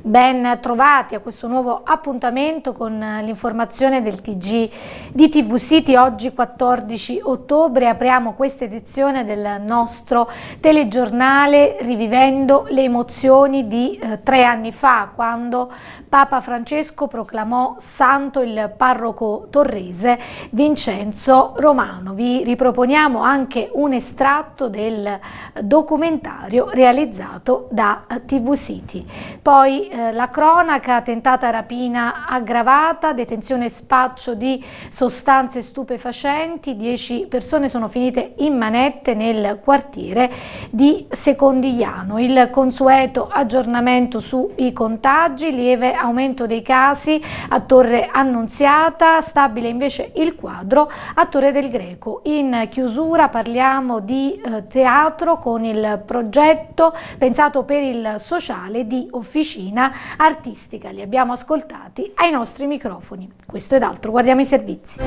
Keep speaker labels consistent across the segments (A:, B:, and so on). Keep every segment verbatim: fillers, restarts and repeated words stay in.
A: Ben trovati a questo nuovo appuntamento con l'informazione del T G di T V City. Oggi quattordici ottobre apriamo questa edizione del nostro telegiornale rivivendo le emozioni di eh, tre anni fa, quando Papa Francesco proclamò santo il parroco torrese Vincenzo Romano. Vi riproponiamo anche un estratto del documentario realizzato da T V City. Poi eh, la cronaca: tentata rapina aggravata, detenzione e spaccio di sostanze stupefacenti, dieci persone sono finite in manette nel quartiere di Secondigliano. Il consueto aggiornamento sui contagi, lieve aumento dei casi a Torre Annunziata, stabile invece il quadro a Torre del Greco. In chiusura parliamo di eh, teatro con il progetto pensato per il sociale di Officina Artistica. Li abbiamo ascoltati ai nostri microfoni. Questo ed altro, guardiamo i servizi.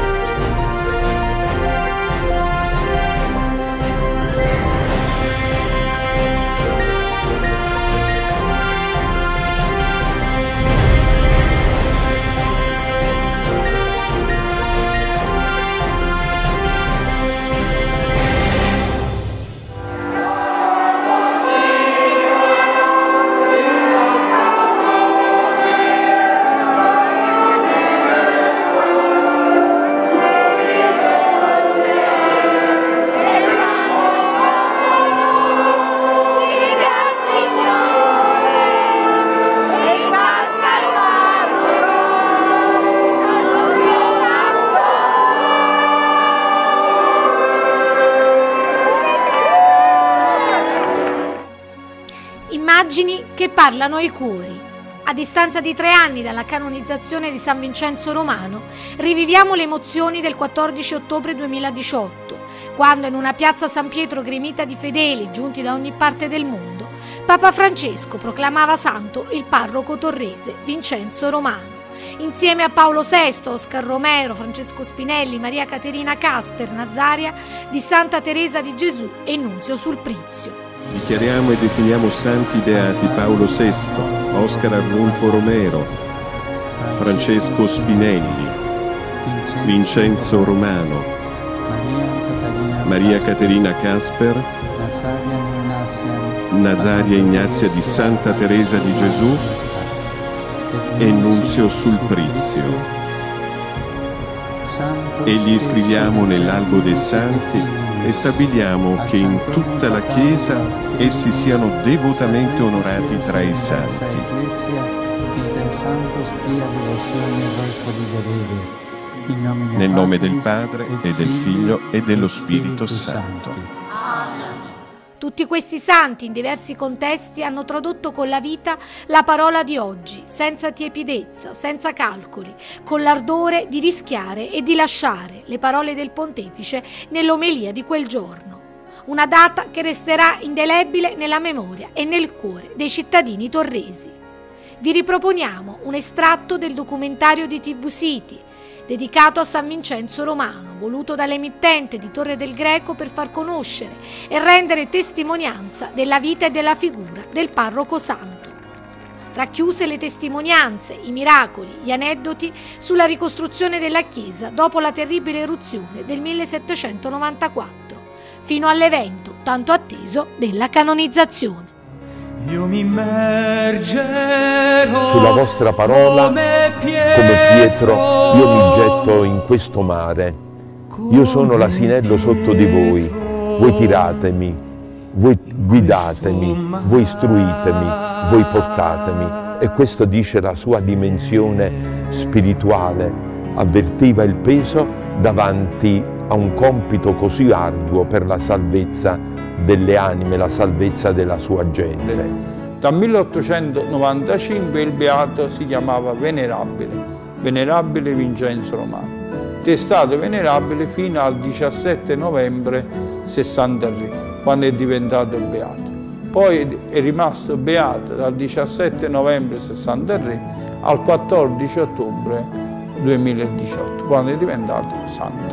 A: Immagini che parlano ai cuori. A distanza di tre anni dalla canonizzazione di San Vincenzo Romano, riviviamo le emozioni del quattordici ottobre duemiladiciotto, quando in una piazza San Pietro gremita di fedeli giunti da ogni parte del mondo, Papa Francesco proclamava santo il parroco torrese Vincenzo Romano. Insieme a Paolo sesto, Oscar Romero, Francesco Spinelli, Maria Caterina Casper, Nazaria di Santa Teresa di Gesù e Nunzio Sulprizio.
B: Dichiariamo e definiamo santi beati Paolo sesto, Oscar Arnulfo Romero, Francesco Spinelli, Vincenzo Romano, Maria Caterina Casper, Nazaria Ignazia di Santa Teresa di Gesù e Nunzio Sulprizio. E li iscriviamo nell'albo dei santi e stabiliamo che in tutta la Chiesa essi siano devotamente onorati tra i santi. Nel nome del Padre e del Figlio e dello Spirito Santo.
A: Tutti questi santi in diversi contesti hanno tradotto con la vita la parola di oggi, senza tiepidezza, senza calcoli, con l'ardore di rischiare e di lasciare le parole del pontefice nell'omelia di quel giorno. Una data che resterà indelebile nella memoria e nel cuore dei cittadini torresi. Vi riproponiamo un estratto del documentario di T V City, dedicato a San Vincenzo Romano, voluto dall'emittente di Torre del Greco per far conoscere e rendere testimonianza della vita e della figura del parroco santo. Racchiuse le testimonianze, i miracoli, gli aneddoti sulla ricostruzione della chiesa dopo la terribile eruzione del millesettecentonovantaquattro, fino all'evento tanto atteso della canonizzazione.
C: Io mi immergerò
D: sulla vostra parola, come Pietro, io mi getto in questo mare. Io sono l'asinello sotto di voi, voi tiratemi, voi guidatemi, voi istruitemi, voi portatemi. E questo dice la sua dimensione spirituale. Avvertiva il peso davanti a un compito così arduo per la salvezza delle anime, la salvezza della sua gente.
E: Dal milleottocentonovantacinque il beato si chiamava Venerabile, Venerabile Vincenzo Romano. È stato venerabile fino al diciassette novembre sessantatré, quando è diventato beato. Poi è rimasto beato dal diciassette novembre sessantatré al quattordici ottobre duemiladiciotto, quando è diventato santo.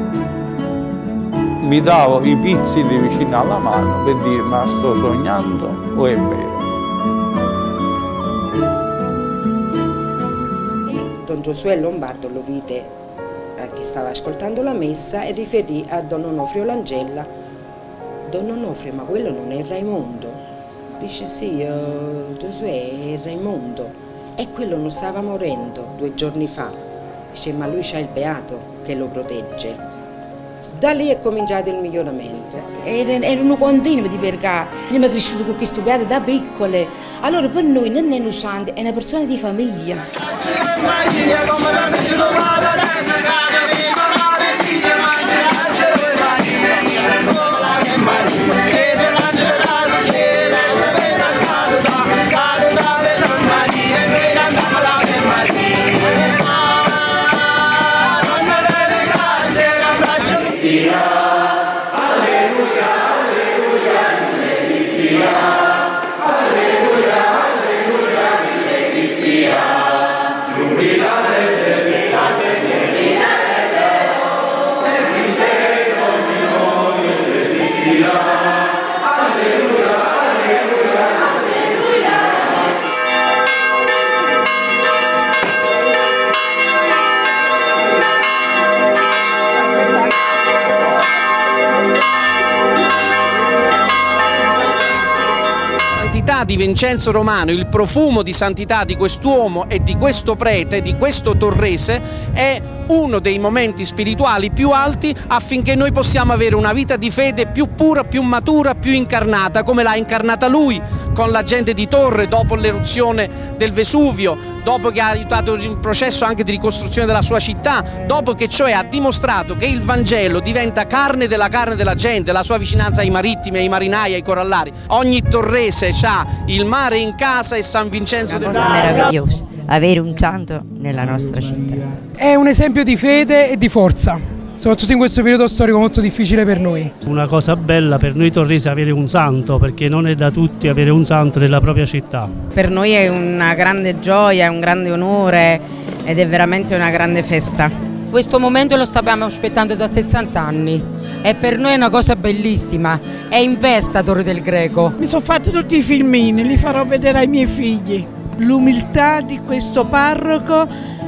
E: Mi davo i pizzini vicino alla mano per dire: ma sto sognando o è vero?
C: Giosuè Lombardo lo vide eh, che stava ascoltando la messa e riferì a Don Onofrio Langella: Don Onofrio, ma quello non è Raimondo? Dice sì, uh, Giosuè è Raimondo, e quello non stava morendo due giorni fa. Dice ma lui c'ha il beato che lo protegge. Da lì è cominciato il miglioramento.
F: Erano continui di pregare. Io mi sono cresciuto con questo beato da piccole. Allora per noi non è un santo, è una persona di famiglia.
G: Di Vincenzo Romano, il profumo di santità di quest'uomo e di questo prete, di questo torrese, è uno dei momenti spirituali più alti affinché noi possiamo avere una vita di fede più pura, più matura, più incarnata, come l'ha incarnata lui con la gente di Torre dopo l'eruzione del Vesuvio, dopo che ha aiutato il processo anche di ricostruzione della sua città, dopo che cioè ha dimostrato che il Vangelo diventa carne della carne della gente, la sua vicinanza ai marittimi, ai marinai, ai corallari. Ogni torrese ha il mare in casa e San Vincenzo del Mare.
H: È meraviglioso avere un santo nella nostra città.
I: È un esempio di fede e di forza, soprattutto in questo periodo storico molto difficile per noi.
J: Una cosa bella per noi torresi avere un santo, perché non è da tutti avere un santo nella propria città.
K: Per noi è una grande gioia, è un grande onore ed è veramente una grande festa.
L: Questo momento lo stavamo aspettando da sessanta anni e per noi è una cosa bellissima, è in festa Torre del Greco.
M: Mi sono fatti tutti i filmini, li farò vedere ai miei figli. L'umiltà di questo parroco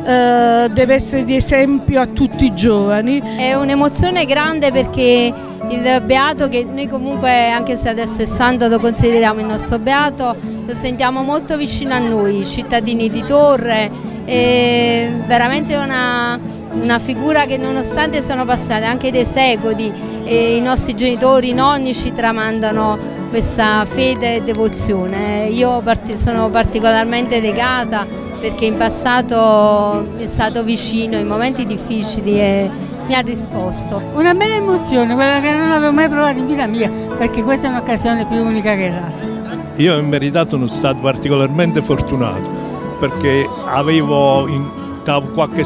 M: eh, deve essere di esempio a tutti i giovani.
N: È un'emozione grande perché il beato, che noi comunque anche se adesso è santo lo consideriamo il nostro beato, lo sentiamo molto vicino a noi, cittadini di Torre, è veramente una, una figura che nonostante sono passate anche dei secoli e i nostri genitori, i nonni ci tramandano questa fede e devozione. Io sono particolarmente legata perché in passato è stato vicino in momenti difficili e mi ha risposto.
O: Una bella emozione, quella che non avevo mai provato in vita mia, perché questa è un'occasione più unica che rara.
P: Io in verità sono stato particolarmente fortunato perché avevo in, da qualche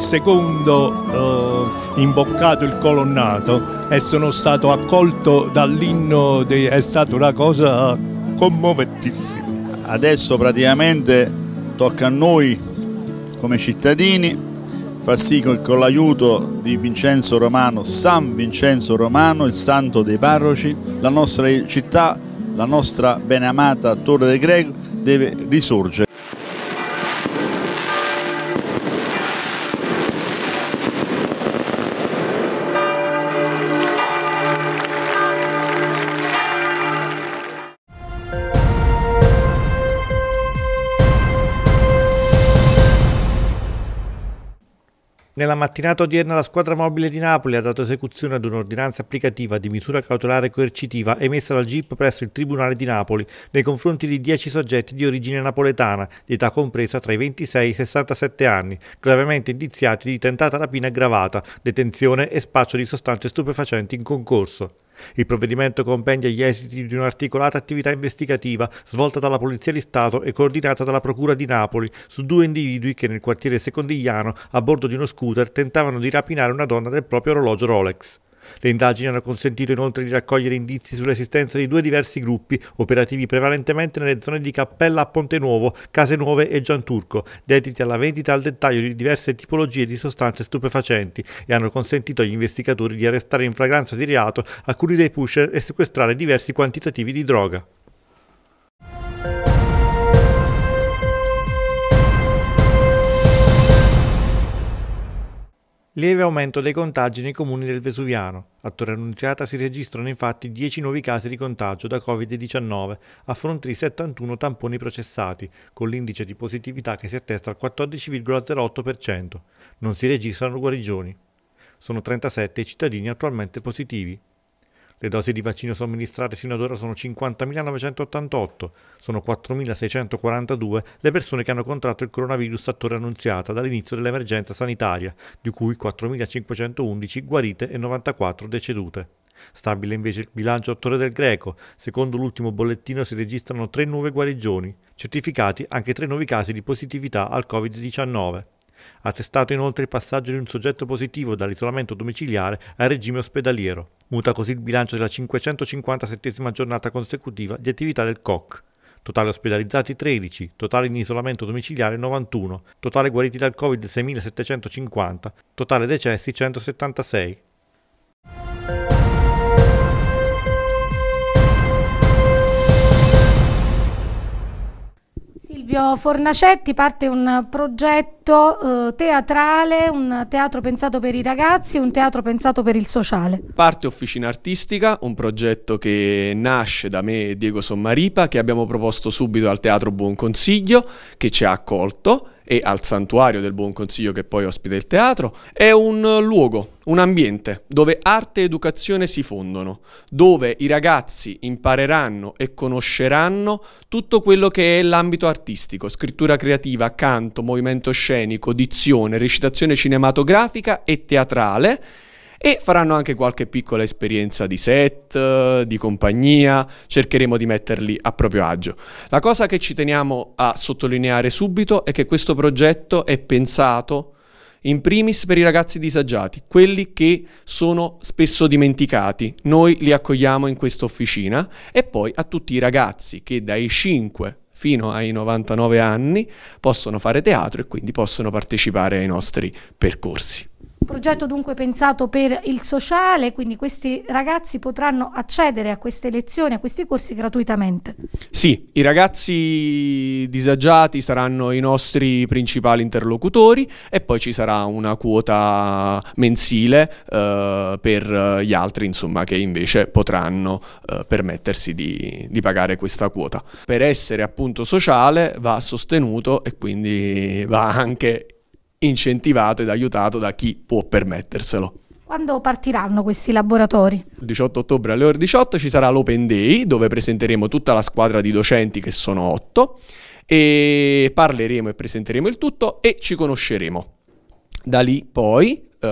P: secondo eh, imboccato il colonnato e sono stato accolto dall'inno, è stata una cosa commovettissima.
Q: Adesso praticamente tocca a noi come cittadini far sì che con l'aiuto di Vincenzo Romano, San Vincenzo Romano, il santo dei parroci, la nostra città, la nostra beneamata Torre del Greco deve risorgere.
R: Nella mattinata odierna la squadra mobile di Napoli ha dato esecuzione ad un'ordinanza applicativa di misura cautelare coercitiva emessa dal G I P presso il Tribunale di Napoli nei confronti di dieci soggetti di origine napoletana, di età compresa tra i ventisei e i sessantasette anni, gravemente indiziati di tentata rapina aggravata, detenzione e spaccio di sostanze stupefacenti in concorso. Il provvedimento compendia gli esiti di un'articolata attività investigativa svolta dalla Polizia di Stato e coordinata dalla Procura di Napoli su due individui che nel quartiere Secondigliano, a bordo di uno scooter, tentavano di rapinare una donna del proprio orologio Rolex. Le indagini hanno consentito inoltre di raccogliere indizi sull'esistenza di due diversi gruppi, operativi prevalentemente nelle zone di Cappella a Ponte Nuovo, Case Nuove e Gianturco, dediti alla vendita al dettaglio di diverse tipologie di sostanze stupefacenti e hanno consentito agli investigatori di arrestare in flagranza di reato alcuni dei pusher e sequestrare diversi quantitativi di droga. Lieve aumento dei contagi nei comuni del Vesuviano. A Torre Annunziata si registrano infatti dieci nuovi casi di contagio da covid diciannove a fronte di settantuno tamponi processati, con l'indice di positività che si attesta al quattordici virgola zero otto per cento. Non si registrano guarigioni. Sono trentasette i cittadini attualmente positivi. Le dosi di vaccino somministrate sino ad ora sono cinquantamilanovecentoottantotto, sono quattromilaseicentoquarantadue le persone che hanno contratto il coronavirus a Torre Annunziata dall'inizio dell'emergenza sanitaria, di cui quattromilacinquecentoundici guarite e novantaquattro decedute. Stabile invece il bilancio a Torre del Greco, secondo l'ultimo bollettino si registrano tre nuove guarigioni, certificati anche tre nuovi casi di positività al covid diciannove. Attestato inoltre il passaggio di un soggetto positivo dall'isolamento domiciliare al regime ospedaliero. Muta così il bilancio della cinquecentocinquantasettesima giornata consecutiva di attività del C O C. Totale ospedalizzati tredici, totale in isolamento domiciliare novantuno, totale guariti dal Covid seimilasettecentocinquanta, totale decessi centosettantasei.
A: Silvio Fornacetti, parte un progetto eh, teatrale, un teatro pensato per i ragazzi, un teatro pensato per il sociale.
S: Parte Officina Artistica, un progetto che nasce da me e Diego Sommaripa, che abbiamo proposto subito al Teatro Buon Consiglio, che ci ha accolto, e al Santuario del Buon Consiglio che poi ospita il teatro. È un luogo, un ambiente dove arte e educazione si fondono, dove i ragazzi impareranno e conosceranno tutto quello che è l'ambito artistico, scrittura creativa, canto, movimento scenico, dizione, recitazione cinematografica e teatrale, e faranno anche qualche piccola esperienza di set, di compagnia, cercheremo di metterli a proprio agio. La cosa che ci teniamo a sottolineare subito è che questo progetto è pensato in primis per i ragazzi disagiati, quelli che sono spesso dimenticati. Noi li accogliamo in questa officina, e poi a tutti i ragazzi che dai cinque fino ai novantanove anni possono fare teatro e quindi possono partecipare ai nostri percorsi.
A: Un progetto dunque pensato per il sociale, quindi questi ragazzi potranno accedere a queste lezioni, a questi corsi gratuitamente.
S: Sì, i ragazzi disagiati saranno i nostri principali interlocutori, e poi ci sarà una quota mensile eh, per gli altri, insomma, che invece potranno eh, permettersi di, di pagare questa quota. Per essere appunto sociale va sostenuto e quindi va anche incentivato ed aiutato da chi può permetterselo.
A: Quando partiranno questi laboratori?
S: Il diciotto ottobre alle ore diciotto ci sarà l'Open Day, dove presenteremo tutta la squadra di docenti, che sono otto, e parleremo e presenteremo il tutto e ci conosceremo. Da lì poi, uh,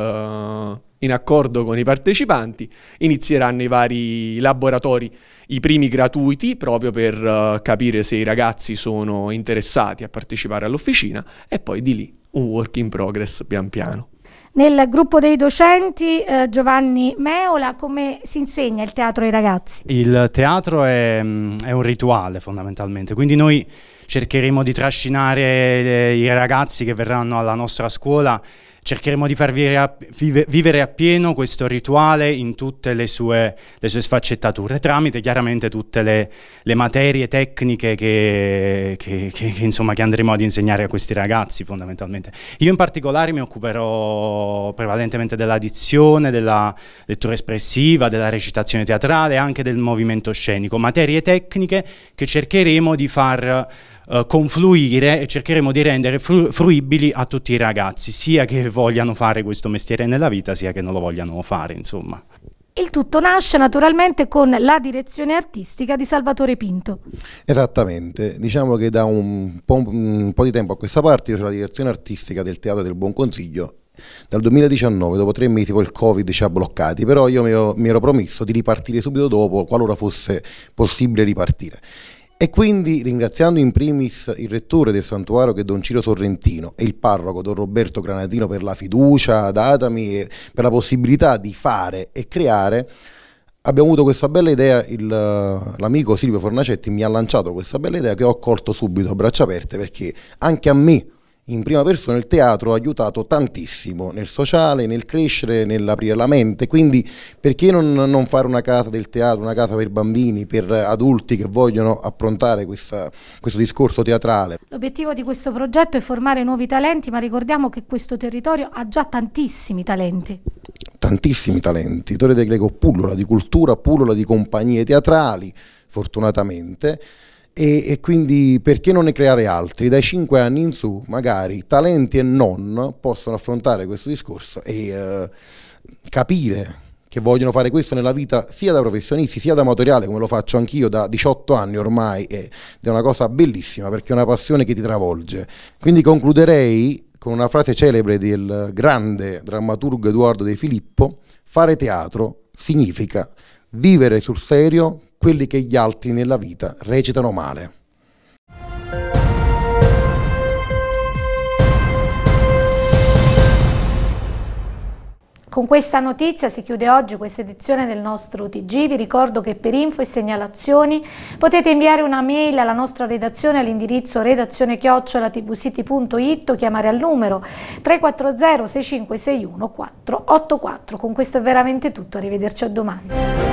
S: in accordo con i partecipanti, inizieranno i vari laboratori, i primi gratuiti, proprio per uh, capire se i ragazzi sono interessati a partecipare all'officina, e poi di lì un work in progress pian piano.
A: Nel gruppo dei docenti, eh, Giovanni Meola, come si insegna il teatro ai ragazzi?
T: Il teatro è, è un rituale fondamentalmente, quindi noi cercheremo di trascinare i ragazzi che verranno alla nostra scuola, cercheremo di far vivere, vivere appieno questo rituale in tutte le sue, le sue sfaccettature, tramite chiaramente tutte le, le materie tecniche che, che, che, che, insomma, che andremo ad insegnare a questi ragazzi fondamentalmente. Io in particolare mi occuperò prevalentemente della dizione, della lettura espressiva, della recitazione teatrale e anche del movimento scenico, materie tecniche che cercheremo di far Uh, confluire e cercheremo di rendere fru fruibili a tutti i ragazzi, sia che vogliano fare questo mestiere nella vita, sia che non lo vogliano fare, insomma.
A: Il tutto nasce naturalmente con la direzione artistica di Salvatore Pinto.
U: Esattamente, diciamo che da un po', un po' di tempo a questa parte io c'ho la direzione artistica del Teatro del Buon Consiglio. Dal duemiladiciannove, dopo tre mesi, poi il Covid ci ha bloccati, però io mi ero, mi ero promesso di ripartire subito dopo, qualora fosse possibile ripartire. E quindi, ringraziando in primis il rettore del santuario, che è Don Ciro Sorrentino, e il parroco Don Roberto Granatino, per la fiducia datami e per la possibilità di fare e creare, abbiamo avuto questa bella idea. L'amico Silvio Fornacetti mi ha lanciato questa bella idea, che ho accolto subito a braccia aperte, perché anche a me in prima persona il teatro ha aiutato tantissimo nel sociale, nel crescere, nell'aprire la mente, quindi perché non, non fare una casa del teatro, una casa per bambini, per adulti che vogliono approntare questa, questo discorso teatrale.
A: L'obiettivo di questo progetto è formare nuovi talenti, ma ricordiamo che questo territorio ha già tantissimi talenti.
U: Tantissimi talenti, Torre del Greco pullula di cultura, pullula di compagnie teatrali, fortunatamente. E, e quindi perché non ne creare altri? Dai cinque anni in su magari talenti e non possono affrontare questo discorso e eh, capire che vogliono fare questo nella vita sia da professionisti sia da amatoriale, come lo faccio anch'io da diciotto anni ormai, ed è una cosa bellissima perché è una passione che ti travolge. Quindi concluderei con una frase celebre del grande drammaturgo Edoardo De Filippo: fare teatro significa vivere sul serio quelli che gli altri nella vita recitano male.
A: Con questa notizia si chiude oggi questa edizione del nostro T G. Vi ricordo che per info e segnalazioni potete inviare una mail alla nostra redazione all'indirizzo redazione chiocciola tvcity punto it o chiamare al numero tre quattro zero sei cinque sei uno quattro otto quattro. Con questo è veramente tutto, arrivederci a domani.